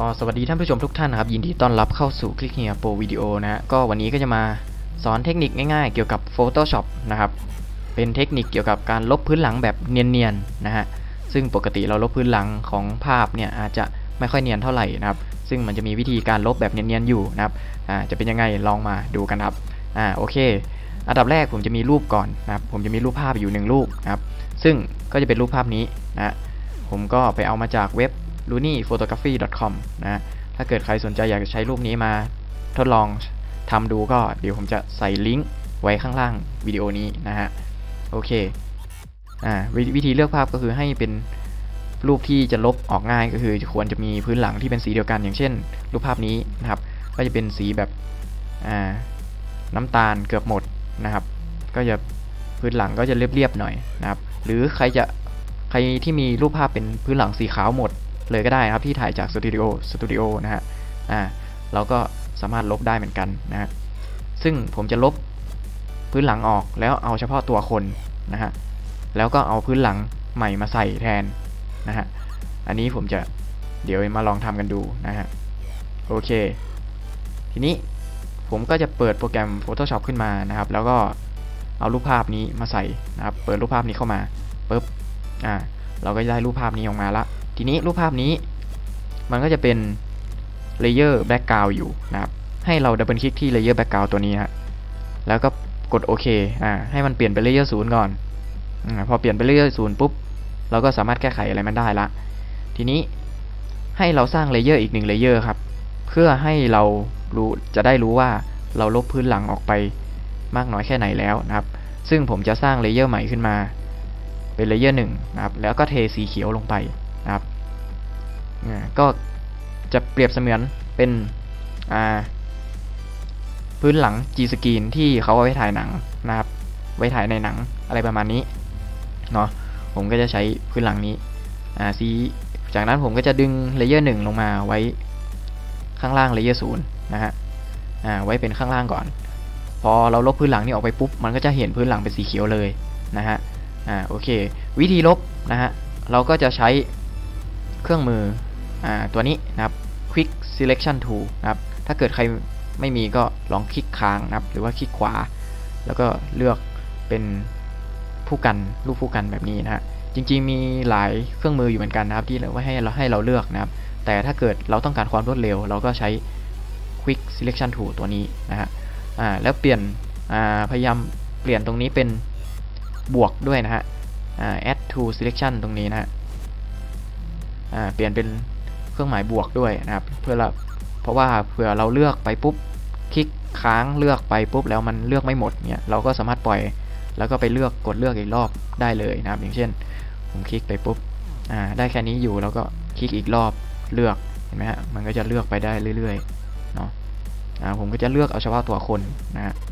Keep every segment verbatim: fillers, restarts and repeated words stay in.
ก็สวัสดีท่านผู้ชมทุกท่านนะครับยินดีต้อนรับเข้าสู่คลิกเฮียโปรวิดีโอนะฮะก็วันนี้ก็จะมาสอนเทคนิคง่ายๆเกี่ยวกับ Photoshop นะครับเป็นเทคนิคเกี่ยวกับการลบพื้นหลังแบบเนียนๆนะฮะซึ่งปกติเราลบพื้นหลังของภาพเนี่ยอาจจะไม่ค่อยเนียนเท่าไหร่นะครับซึ่งมันจะมีวิธีการลบแบบเนียนๆอยู่นะครับอ่าจะเป็นยังไงลองมาดูกันครับอ่าโอเคอันดับแรกผมจะมีรูปก่อนนะครับผมจะมีรูปภาพอยู่หนึ่งรูปนะครับซึ่งก็จะเป็นรูปภาพนี้นะผมก็ไปเอามาจากเว็บ ลูนี่ โฟโตกราฟี ดอท คอม นะถ้าเกิดใครสนใจอยากจะใช้รูปนี้มาทดลองทำดูก็เดี๋ยวผมจะใส่ลิงก์ไว้ข้างล่างวิดีโอนี้นะฮะโอเคอ่าวิวิธีเลือกภาพก็คือให้เป็นรูปที่จะลบออกง่ายก็คือควรจะมีพื้นหลังที่เป็นสีเดียวกันอย่างเช่นรูปภาพนี้นะครับก็จะเป็นสีแบบอ่าน้ำตาลเกือบหมดนะครับก็จะพื้นหลังก็จะเรียบๆหน่อยนะครับหรือใครจะใครที่มีรูปภาพเป็นพื้นหลังสีขาวหมดเลยก็ได้ครับที่ถ่ายจากสตูดิโอสตูดิโอนะฮะอ่าเราก็สามารถลบได้เหมือนกันนะฮะซึ่งผมจะลบพื้นหลังออกแล้วเอาเฉพาะตัวคนนะฮะแล้วก็เอาพื้นหลังใหม่มาใส่แทนนะฮะอันนี้ผมจะเดี๋ยวมาลองทำกันดูนะฮะโอเคทีนี้ผมก็จะเปิดโปรแกรม Photoshop ขึ้นมานะครับแล้วก็เอารูปภาพนี้มาใส่นะครับเปิดรูปภาพนี้เข้ามาปุ๊บอ่าเราก็ได้รูปภาพนี้ออกมาละทีนี้รูปภาพนี้มันก็จะเป็นเลเยอร์แบ็กกราวด์อยู่นะครับให้เราดับเบิลคลิกที่เลเยอร์แบ็กกราวด์ตัวนี้ฮะแล้วก็กดโอเคอ่าให้มันเปลี่ยนเป็นเลเยอร์ศูนย์ก่อนอ่าพอเปลี่ยนเป็นเลเยอร์ศูนย์ปุ๊บเราก็สามารถแก้ไขอะไรมันได้ละทีนี้ให้เราสร้างเลเยอร์อีกหนึ่งเลเยอร์ครับเพื่อให้เรารู้จะได้รู้ว่าเราลบพื้นหลังออกไปมากน้อยแค่ไหนแล้วนะครับซึ่งผมจะสร้างเลเยอร์ใหม่ขึ้นมาเป็นเลเยอร์หนึ่งนะครับแล้วก็เทสีเขียวลงไปนะครับก็จะเปรียบเสมือนเป็นพื้นหลัง G Screen ที่เขาเอาไว้ถ่ายหนังนะครับไว้ถ่ายในหนังอะไรประมาณนี้เนาะผมก็จะใช้พื้นหลังนี้สีจากนั้นผมก็จะดึงเลเยอร์หนึ่งลงมาไว้ข้างล่างเลเยอร์ศูนย์นะฮะไว้เป็นข้างล่างก่อนพอเราลบพื้นหลังนี้ออกไปปุ๊บมันก็จะเห็นพื้นหลังเป็นสีเขียวเลยนะฮะอ่าโอเควิธีลบนะฮะเราก็จะใช้เครื่องมืออ่าตัวนี้นะครับ Quick Selection Tool นะครับถ้าเกิดใครไม่มีก็ลองคลิกค้างนะครับหรือว่าคลิกขวาแล้วก็เลือกเป็นผู้กันรูปผู้กันแบบนี้นะฮะจริงๆมีหลายเครื่องมืออยู่เหมือนกันนะครับที่เราให้เราให้เราเลือกนะครับแต่ถ้าเกิดเราต้องการความรวดเร็วเราก็ใช้ Quick Selection Tool ตัวนี้นะฮะอ่าแล้วเปลี่ยนอ่าพยายามเปลี่ยนตรงนี้เป็นบวกด้วยนะฮะ add to selection ตรงนี้นะฮะเปลี่ยนเป็นเครื่องหมายบวกด้วยนะครับเพื่อเราเพราะว่าเผื่อเราเลือกไปปุ๊บคลิกค้างเลือกไปปุ๊บแล้วมันเลือกไม่หมดเนี่ยเราก็สามารถปล่อยแล้วก็ไปเลือกกดเลือกอีกรอบได้เลยนะครับอย่างเช่นผมคลิกไปปุ๊บได้แค่นี้อยู่แล้วก็คลิกอีกรอบเลือกเห็นไหมฮะมันก็จะเลือกไปได้เรื่อยๆเนาะผมก็จะเลือกเอาเฉพาะตัวคนนะฮะ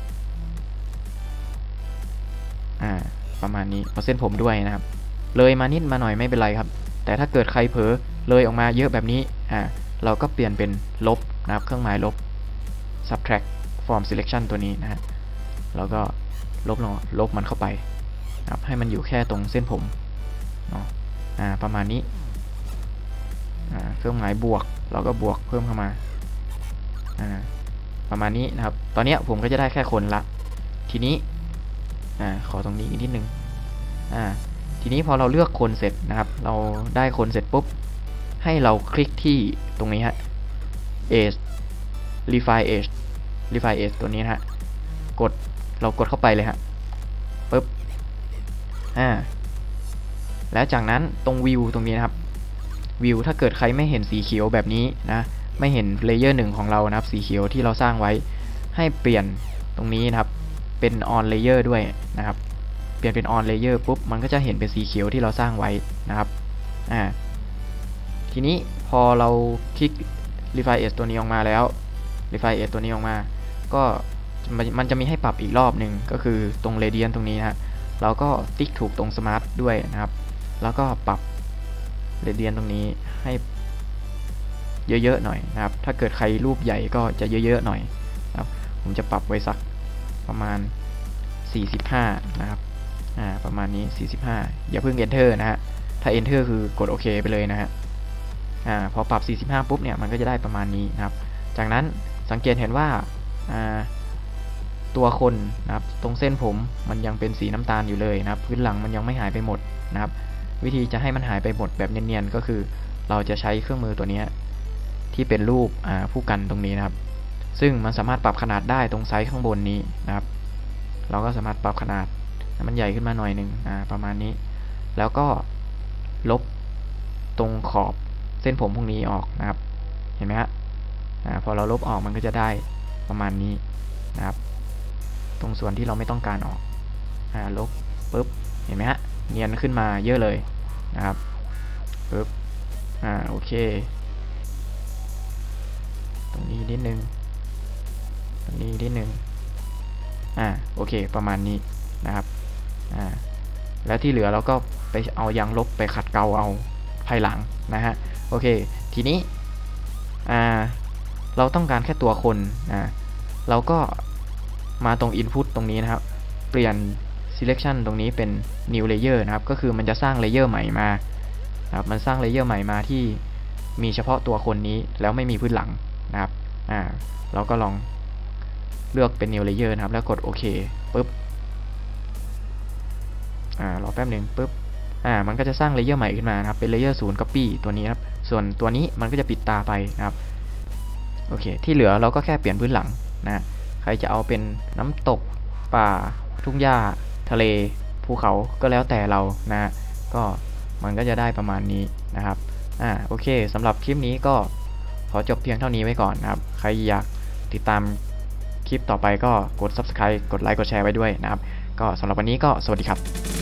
อ่าประมาณนี้เอาเส้นผมด้วยนะครับเลยมานิดมาหน่อยไม่เป็นไรครับแต่ถ้าเกิดใครเผลอเลยออกมาเยอะแบบนี้อ่าเราก็เปลี่ยนเป็นลบนะครับเครื่องหมายลบ subtract from selection ตัวนี้นะฮะแล้วก็ลบลงลบมันเข้าไปนะครับให้มันอยู่แค่ตรงเส้นผมเนาะอ่าประมาณนี้อ่าเครื่องหมายบวกเราก็บวกเพิ่มเข้ามาอ่าประมาณนี้นะครับตอนนี้ผมก็จะได้แค่คนละทีนี้อ่าขอตรงนี้อีกนิดนึงอ่าทีนี้พอเราเลือกคนเสร็จนะครับเราได้คนเสร็จปุ๊บให้เราคลิกที่ตรงนี้ฮะ Edge Refine Edge Refine Edge ตัวนี้นะฮะกดเรากดเข้าไปเลยฮะปุ๊บอ่าแล้วจากนั้นตรงวิวตรงนี้นะครับวิวถ้าเกิดใครไม่เห็นสีเขียวแบบนี้นะไม่เห็นเลเยอร์หนึ่งของเรานะครับสีเขียวที่เราสร้างไว้ให้เปลี่ยนตรงนี้นะครับเป็น on layer ด้วยนะครับเปลี่ยนเป็น on layer ปุ๊บมันก็จะเห็นเป็นสีเขียวที่เราสร้างไว้นะครับอ่าทีนี้พอเราคลิก Refine Edge ตัวนี้ออกมาแล้ว Refine Edge ตัวนี้ออกมาก็มันจะมีให้ปรับอีกรอบหนึ่งก็คือตรง Radiant ตรงนี้นะฮะเราก็ติ๊กถูกตรง Smart ด้วยนะครับแล้วก็ปรับ Radiant ตรงนี้ให้เยอะๆหน่อยนะครับถ้าเกิดใครรูปใหญ่ก็จะเยอะๆหน่อยนะครับผมจะปรับไว้สักประมาณสี่สิบห้านะครับอ่าประมาณนี้สี่สิบห้าอย่าเพิ่ง Enter นะฮะถ้า Enter คือกดโอเคไปเลยนะฮะอ่าพอปรับสี่สิบห้าปุ๊บเนี่ยมันก็จะได้ประมาณนี้นะครับจากนั้นสังเกตเห็นว่าอ่าตัวคนนะครับตรงเส้นผมมันยังเป็นสีน้ำตาลอยู่เลยนะครับพื้นหลังมันยังไม่หายไปหมดนะครับวิธีจะให้มันหายไปหมดแบบเนียนๆก็คือเราจะใช้เครื่องมือตัวนี้ที่เป็นรูปผู้กันตรงนี้นะครับซึ่งมันสามารถปรับขนาดได้ตรงไซส์ข้างบนนี้นะครับเราก็สามารถปรับขนาดมันใหญ่ขึ้นมาหน่อยหนึ่งประมาณนี้แล้วก็ลบตรงขอบเส้นผมพวกนี้ออกนะครับเห็นไหมฮะพอเราลบออกมันก็จะได้ประมาณนี้นะครับตรงส่วนที่เราไม่ต้องการออกอ่าลบปุ๊บเห็นไหมฮะเนียนขึ้นมาเยอะเลยนะครับปุ๊บอ่าโอเคตรงนี้นิดนึงตรงนี้นิดนึงอ่าโอเคประมาณนี้นะครับอ่าแล้วที่เหลือเราก็ไปเอายางลบไปขัดเกลาเอาภายหลังนะฮะโอเคทีนี้อ่าเราต้องการแค่ตัวคนอ่าเราก็มาตรง Input ตรงนี้นะครับเปลี่ยน Selection ตรงนี้เป็น New Layer นะครับก็คือมันจะสร้างเลเยอร์ใหม่มานะครับมันสร้างเลเยอร์ใหม่มาที่มีเฉพาะตัวคนนี้แล้วไม่มีพื้นหลังนะครับอ่าเราก็ลองเลือกเป็น New Layer นะครับแล้วกดโอเคปุ๊บอ่ารอแป๊บหนึ่งปุ๊บอ่ามันก็จะสร้างเลเยอร์ใหม่ขึ้นมานะครับเป็นเลเยอร์ศูนย์ Copy ตัวนี้ครับส่วนตัวนี้มันก็จะปิดตาไปนะครับโอเคที่เหลือเราก็แค่เปลี่ยนพื้นหลังนะใครจะเอาเป็นน้ำตกป่าทุ่งหญ้าทะเลภูเขาก็แล้วแต่เรานะก็มันก็จะได้ประมาณนี้นะครับอ่าโอเคสำหรับคลิปนี้ก็ขอจบเพียงเท่านี้ไว้ก่อนนะครับใครอยากติดตามคลิปต่อไปก็กด ซับสไครบ์ กดไลค์กดแชร์ไว้ด้วยนะครับก็สำหรับวันนี้ก็สวัสดีครับ